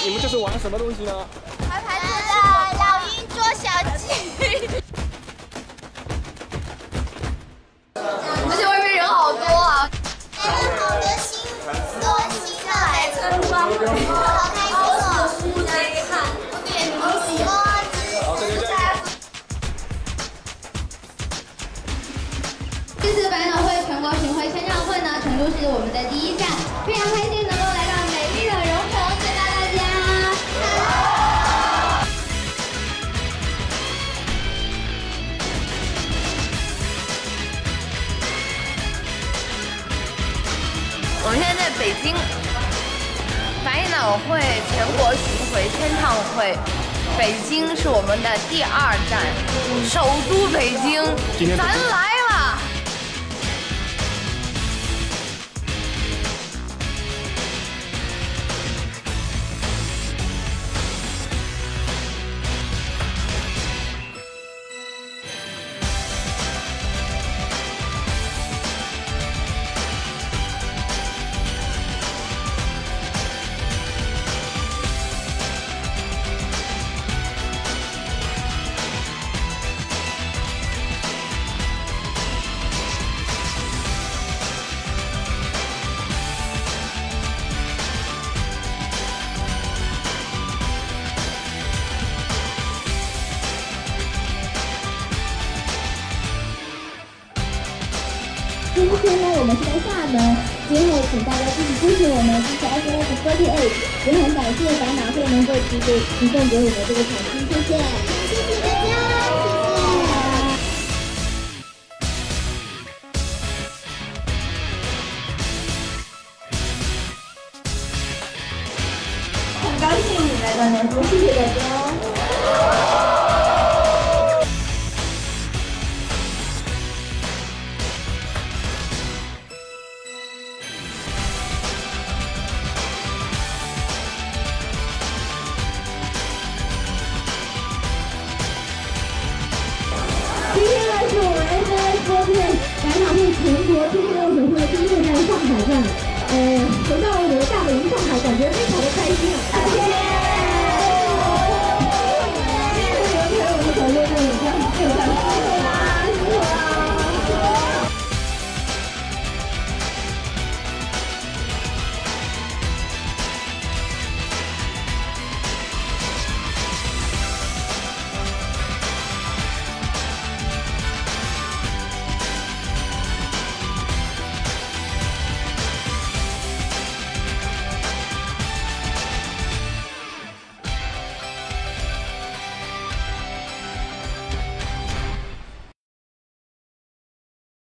你们这是玩什么东西呢？ 排排坐的老鹰捉小鸡。而且外面人好多啊！来了好多新的来村庄，好开心哦！我点名喜欢。 好，这就这样。 这次百脑汇全国巡回签唱会呢，成都是我们的第一站，非常开心能够来到美丽的蓉城，谢谢大家。 我们现在在北京百脑汇全国巡回签唱会，北京是我们的第2站，首都北京，咱来了！ 今天呢，我们是在厦门，最后请大家继续支持我们，支持 SF48，也很感谢百脑汇能够提供给我们这个场地，谢谢，谢谢大家，谢谢。很高兴你来到南都，谢谢大家。今天呢是我们 SF48百脑汇全国签唱会首会第6站上海站，回到我们的大本营上海，感觉非常的开心啊。